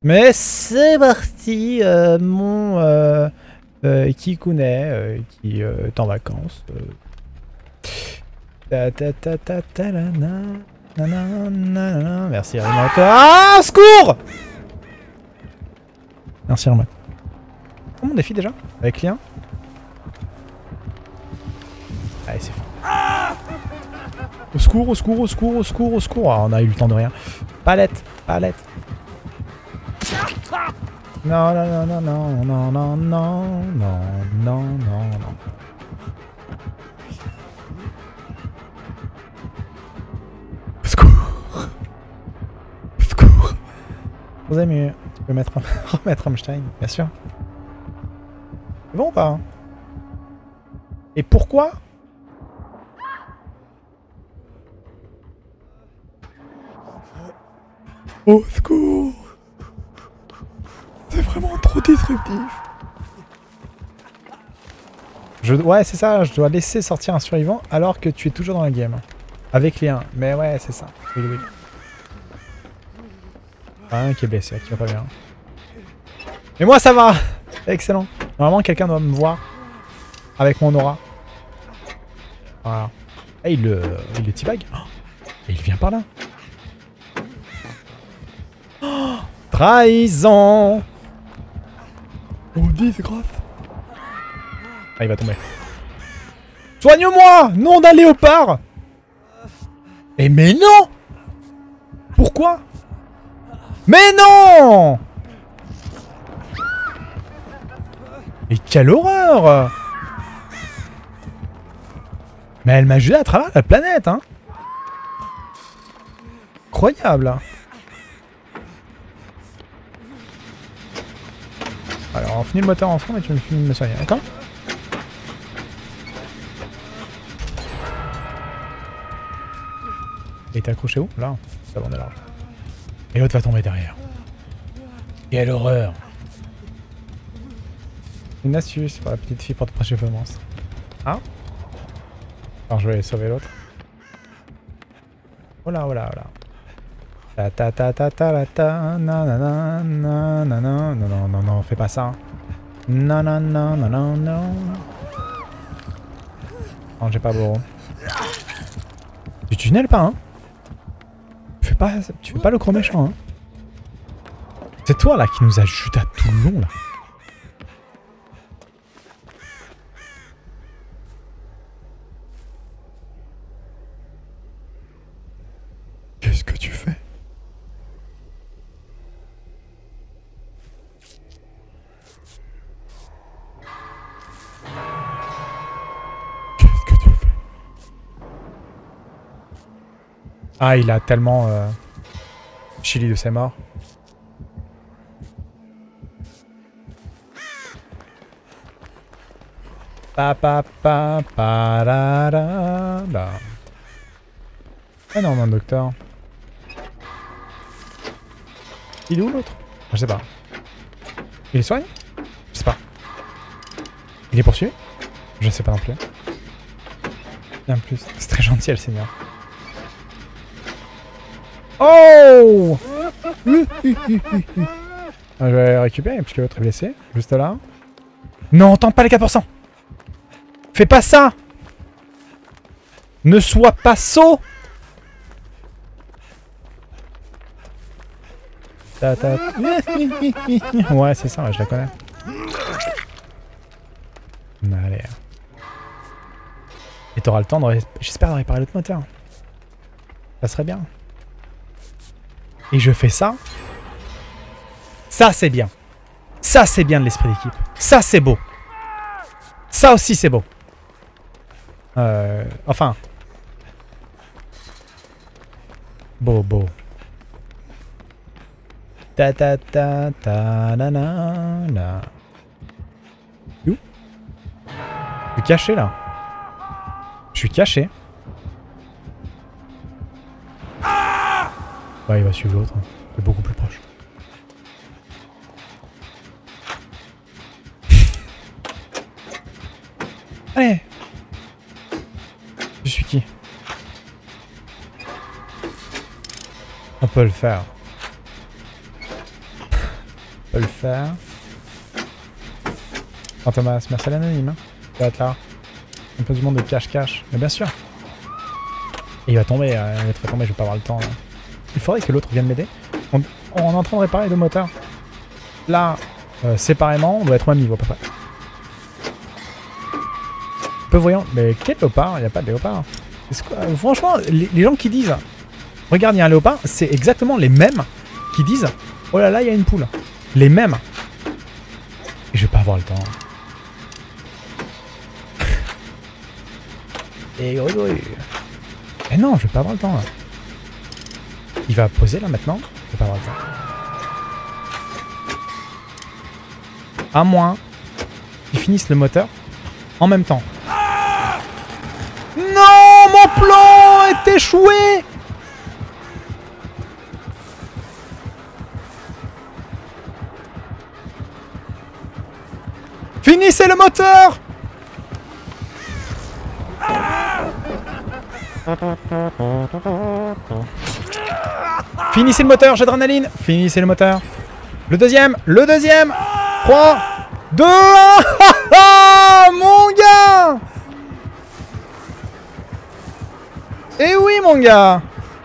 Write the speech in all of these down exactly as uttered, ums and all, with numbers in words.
Mais c'est parti, euh, mon euh, euh, Kikune euh, qui euh, est en vacances. Euh. Ta ta ta ta ta la na, na, na, na, na. Merci Remote. Ah, secours! Merci Remote. Comment on défie déjà? Avec lien? Allez, c'est fou. Au secours, au secours, au secours, au secours, au secours. Ah, on a eu le temps de rien. Palette, palette. Non, non, non, non, non, non, non, non, non, non, non, non. Au secours. Au secours. Vous avez mieux. Tu peux mettre, remettre Rammstein, bien sûr. C'est bon ou pas? Et pourquoi? Au secours. C'est vraiment trop disruptif. Je, ouais, c'est ça, je dois laisser sortir un survivant alors que tu es toujours dans la game. Avec les uns. Mais ouais, c'est ça. Oui, oui. Ah, un qui est blessé, qui va pas bien. Mais moi, ça va. Excellent. Normalement, quelqu'un doit me voir avec mon aura. Voilà. Et il le, il le teabag. Oh, et il vient par là. Oh, trahison. Oh, disgrâce. Ah, il va tomber. Soigne-moi! Nom d'un léopard! Eh mais non! Pourquoi? Mais non! Mais quelle horreur! Mais elle m'a jeté à travers la planète, hein! Incroyable! Alors, on finit le moteur ensemble et tu me finis de me soigner, d'accord? Et t'es accroché où? Là, ça va, on est large. Et l'autre va tomber derrière. Quelle horreur! Une astuce pour la petite fille pour te protéger le monstre. Hein? Alors je vais aller sauver l'autre. Oh là, oh là, oh là. Ta ta ta ta ta la ta na na na na na na non non non non fais pas ça. Non non non non non non. Non j'ai pas beau. Tu tunnel pas hein? Tu fais pas tu fais pas le gros méchant hein? C'est toi là qui nous a chuté à tout le long là. Qu'est-ce que tu fais? Qu'est-ce que tu fais? Ah, il a tellement euh, chili de ses morts. Pa pa pa pa ra ra ra. Ah non, mon docteur. Il est où l'autre? Je sais pas. Il est soigné? Je sais pas. Il est poursuivi? Je sais pas non plus. Bien plus. C'est très gentil, le Seigneur. Oh! Ah, je vais récupérer puisque l'autre est blessé. Juste là. Non, tente pas les quatre pour cent. Fais pas ça! Ne sois pas sot! Ta, ta. Ouais, c'est ça, ouais, je la connais. Allez. Et t'auras le temps de... J'espère de réparer l'autre moteur. Ça serait bien. Et je fais ça. Ça, c'est bien. Ça, c'est bien de l'esprit d'équipe. Ça, c'est beau. Ça aussi, c'est beau. Euh... Enfin. Beau, beau. Ta ta ta ta na na na. Où? Je suis caché là. Je suis caché. Ouais, il va suivre l'autre. C'est beaucoup plus proche. Allez. Je suis qui? On peut le faire. peut le faire. Oh Thomas, merci à l'anonyme. Hein. Il va être là. Un peu du monde de cache-cache. Mais bien sûr. Et il va tomber, euh, il va te tomber, je vais pas avoir le temps. Là. Il faudrait que l'autre vienne m'aider. On, on est en train de réparer deux moteurs. Là, euh, séparément, on doit être au même niveau à peu près. Peu voyant. Mais quel léopard? Il n'y a pas de léopard. Quoi franchement, les, les gens qui disent regarde, il y a un léopard, c'est exactement les mêmes qui disent oh là là, il y a une poule. Les mêmes. Et je vais pas avoir le temps. Et oui, oui. Mais non, je vais pas avoir le temps là. Il va poser là maintenant. Je vais pas avoir le temps. À moins qu'ils finissent le moteur en même temps. Non, mon plan est échoué. Finissez le moteur. Finissez le moteur, j'ai d'adrénaline. Finissez le moteur. Le deuxième, le deuxième. trois, deux, un. Mon gars. Eh oui, mon gars.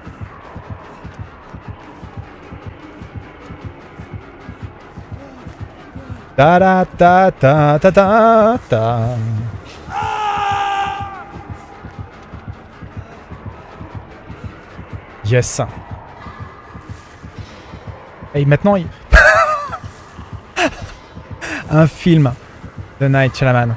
Ta ta ta ta ta ta ta. Yes. Et maintenant, il... un film de Night Shyamalan.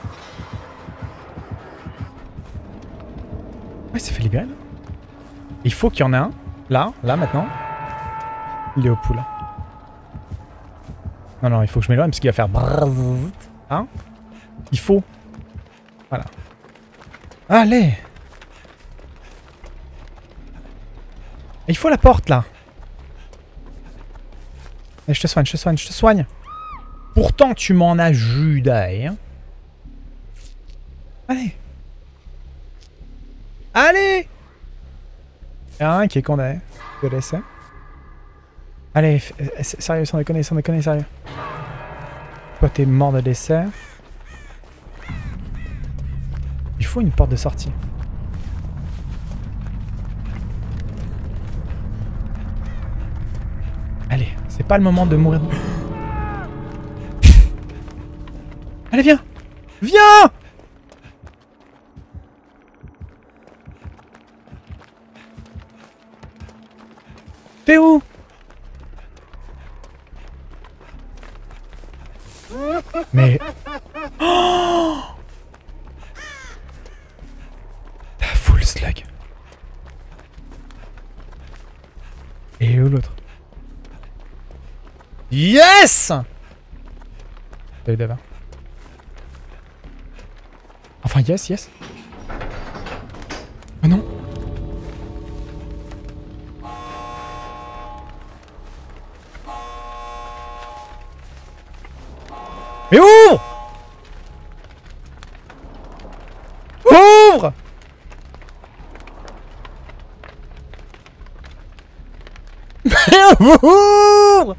Ouais, c'est fait libérer là. Il faut qu'il y en ait un. Là, là maintenant. Il est au pool. Non, non, il faut que je m'éloigne parce qu'il va faire... Hein? Il faut. Voilà. Allez. Il faut la porte là. Et je te soigne, je te soigne, je te soigne. Pourtant tu m'en as judaé. Hein. Allez. Allez. Il y en a un qui est condamné. Je le laisse. Allez, sérieux, sans déconner, sans déconner, sérieux. Toi t'es mort de dessert. Il faut une porte de sortie. Allez, c'est pas le moment de mourir. Allez, viens. Viens. T'es où? Mais... Oh, la full slug. Et où l'autre? Yes! Salut Dava. Enfin, yes, yes. Oh non. Mais ouvre! Ouvre! Ouvre!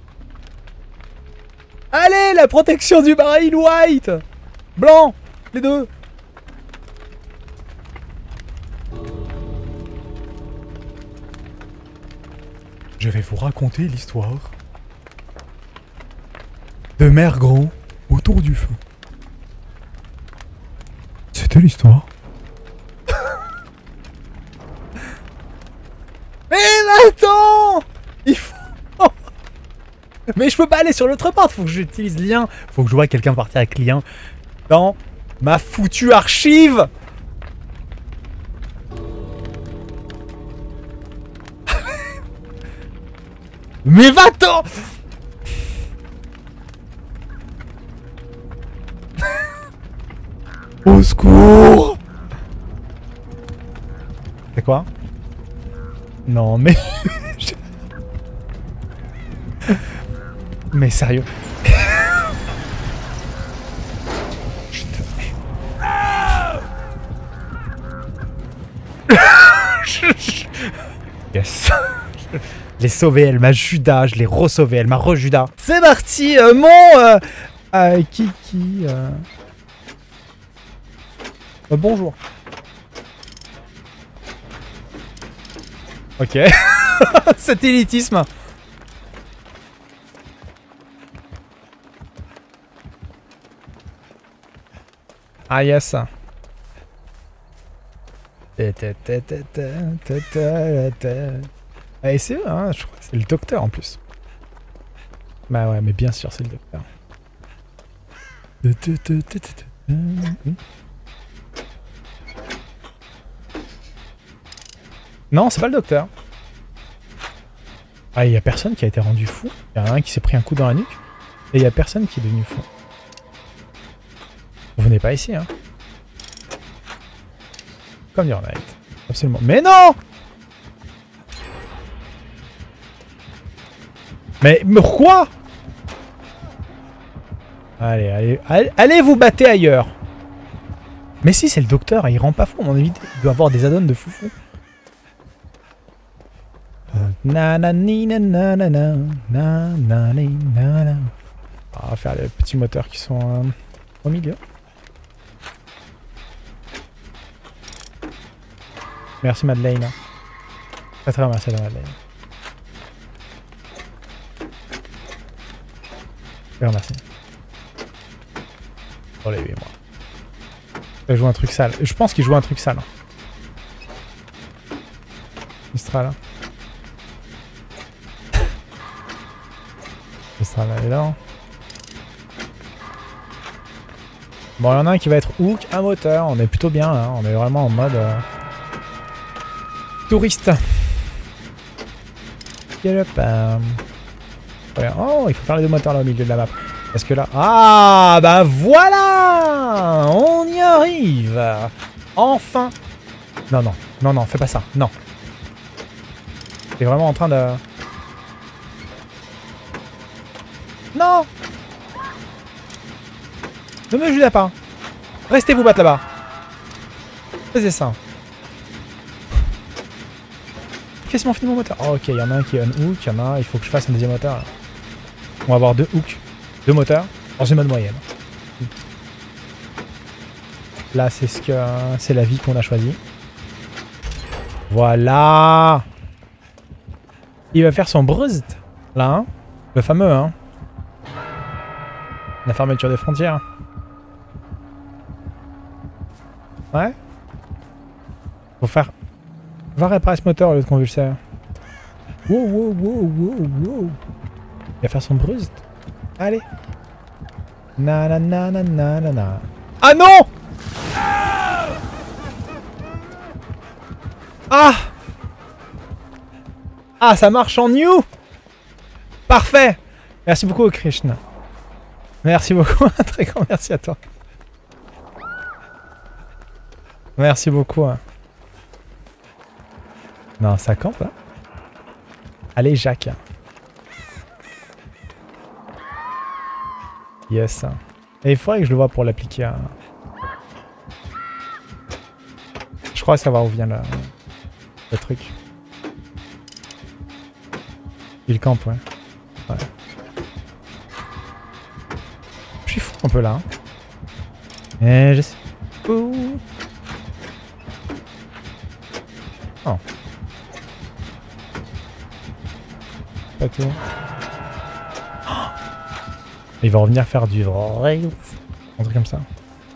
Allez, la protection du baril white! Blanc! Les deux! Je vais vous raconter l'histoire de Mère Grand autour du feu. C'était l'histoire. Mais attends! Il faut... Mais je peux pas aller sur l'autre porte, faut que j'utilise lien. Faut que je vois quelqu'un partir avec lien dans ma foutue archive. Mais va-t'en! Au secours! C'est quoi? Non mais... Mais sérieux. Putain. Yes. Je l'ai sauvée, elle m'a Judas, je l'ai re-sauvée, elle m'a re-Judas. C'est parti, euh, mon... Euh, euh, qui... qui... Euh... Euh, bonjour. Ok. Cet élitisme. Ah yes. Ah, et c'est eux, hein, je crois que c'est le docteur en plus. Bah ouais, mais bien sûr, c'est le docteur. Non, c'est pas le docteur. Ah, il y a personne qui a été rendu fou. Il y en a un qui s'est pris un coup dans la nuque. Et il y a personne qui est devenu fou. Vous venez pas ici, hein. Comme dire Knight. Absolument. Mais non! Mais, mais pourquoi? Allez, allez, allez, allez vous battre ailleurs. Mais si, c'est le docteur, il rend pas fou. À mon avis, il doit avoir des add-ons de foufou. Nanani nanana nanani nanana. On va faire les petits moteurs qui sont euh, au milieu. Merci Madeleine. Très très merci Madeleine. Je remercie. Pour les huit mois. Il joue un truc sale. Je pense qu'il joue un truc sale. Mistral. Hein. Mistral est là. Bon, il y en a un qui va être hook, un moteur. On est plutôt bien là. On est vraiment en mode euh... touriste. Oh, il faut faire les deux moteurs là au milieu de la map. Parce que là... Ah, bah voilà! On y arrive! Enfin! Non, non, non, non, fais pas ça. Non. T'es vraiment en train de... Non! Ne me jugez pas. Restez vous battre là-bas. Faisez ça. Quasiment fini mon moteur. Oh, ok, il y en a un qui est un hook, il y en a un, il faut que je fasse un deuxième moteur. Là. On va avoir deux hooks, deux moteurs, dans une mode moyenne. Là, c'est ce que c'est la vie qu'on a choisie. Voilà. Il va faire son brust, là, hein. Le fameux, hein. La fermeture des frontières. Ouais. Faut faire... Va réparer ce moteur au lieu de convulser. Wow, wow, wow, wow, wow. Il va faire son brust. Allez. Na na na na na na na. Ah non! Ah! Ah, ça marche en new! Parfait! Merci beaucoup, Krishna. Merci beaucoup. Un très grand merci à toi. Merci beaucoup. Hein. Non, ça campe là. Allez, Jacques. Yes. Et il faudrait que je le vois pour l'appliquer à... Je crois savoir où vient le, le truc. Il campe, ouais. Ouais. Je suis fou un peu là. Hein. Et je sais. Ouh. Oh. Pas tout. Oh. Il va revenir faire du... Un truc comme ça.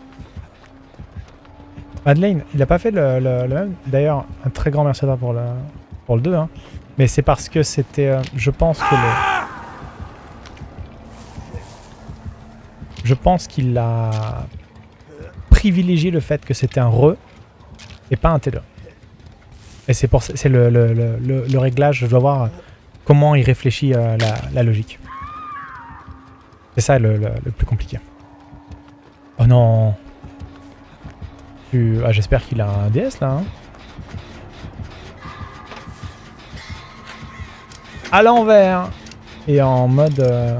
Madeleine, il a pas fait le, le, le même. D'ailleurs, un très grand merci à toi pour le, pour le deux. Hein. Mais c'est parce que c'était... Euh, je pense que le... Je pense qu'il a privilégié le fait que c'était un re et pas un T deux. Et c'est pour c'est le, le, le, le, le réglage, je dois voir comment il réfléchit euh, la, la logique. C'est ça le, le, le plus compliqué. Oh non. Tu... Ah, j'espère qu'il a un D S là. Hein. À l'envers. Et en mode... Euh...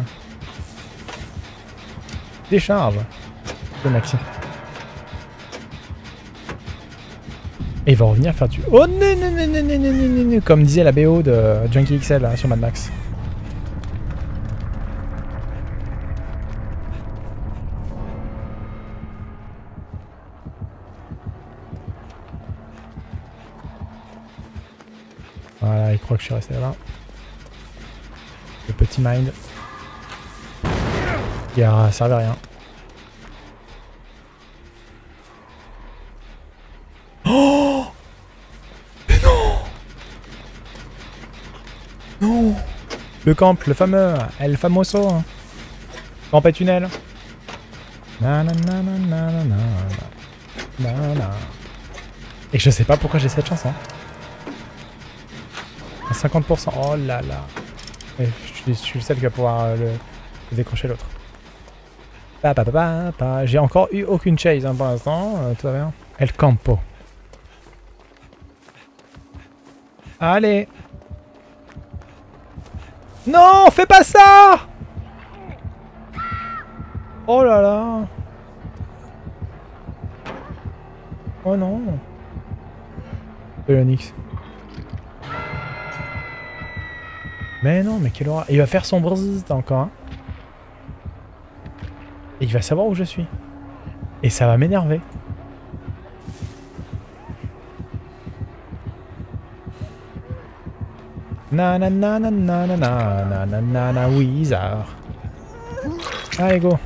décharge. De maxi. Et il va revenir faire du... Oh non, non, non, non, non, non, non, non, comme disait la B O de Junkie X L là, sur Mad Max. Voilà, il croit que je suis resté là. Le petit mind. Qui a servi à rien. Oh! Mais non! Non! Le camp, le fameux, El Famoso. Camp et tunnel. Nananana. Nanana. Et je sais pas pourquoi j'ai cette chanson. À cinquante pour cent. Oh là là. Et je, suis, je suis le seul qui va pouvoir euh, le, le décrocher l'autre. Pa, pa, pa, pa, pa. J'ai encore eu aucune chase hein, pour l'instant. Euh, tout va bien. El Campo. Allez. Non, fais pas ça. Oh là là. Oh non. C'est l'Onyx. Mais non, mais quelle horreur. Il va faire son brrrr encore. Hein. Et il va savoir où je suis. Et ça va m'énerver. Na na na na na na na na na na na Wizard. Allez go.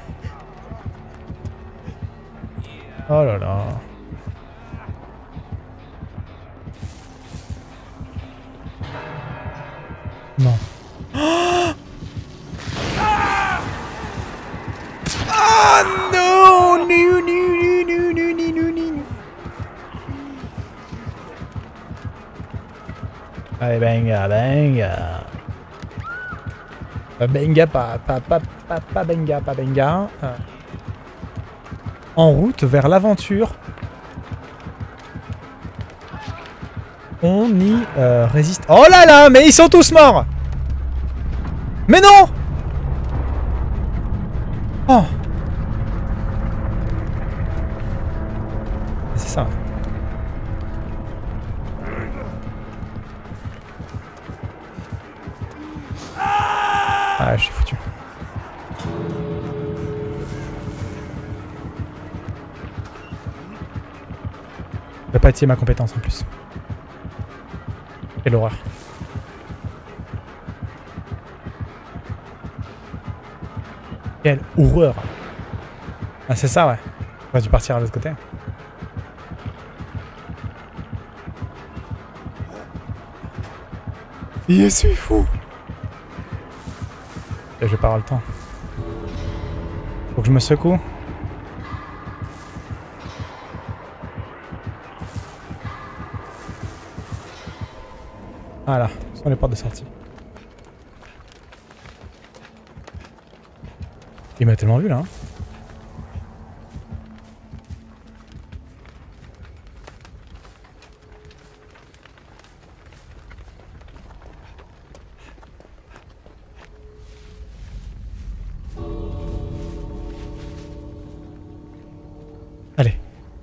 Oh là là. Non. Oh non, non, non, non, non, non, non. Allez, benga, benga. Benga, pas, pas, pas, pas, pas benga, pas benga. En route vers l'aventure. On y euh, résiste. Oh là là, mais ils sont tous morts. Mais non. Oh. C'est ça. Ah, je suis foutu. Je vais pas étirer ma compétence en plus. Quelle horreur. Quelle horreur. Ah c'est ça ouais. J'aurais dû partir à l'autre côté. Je suis fou. Et je vais pas avoir le temps. Faut que je me secoue. Voilà, ce sont les portes de sortie. Il m'a tellement vu là. Hein. Allez.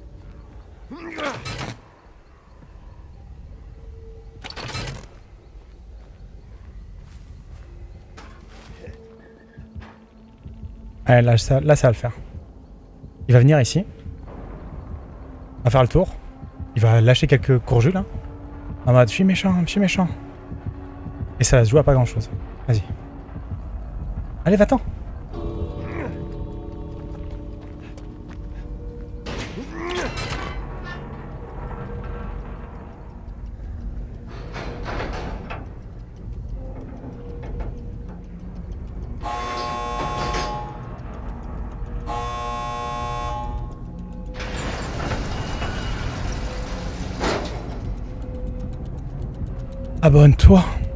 Allez, là, ça, là, ça va le faire. Il va venir ici. On va faire le tour. Il va lâcher quelques courjules. Hein. En mode, je suis méchant, je suis méchant. Et ça va se jouer à pas grand chose. Vas-y. Allez, va-t'en. Abonne-toi.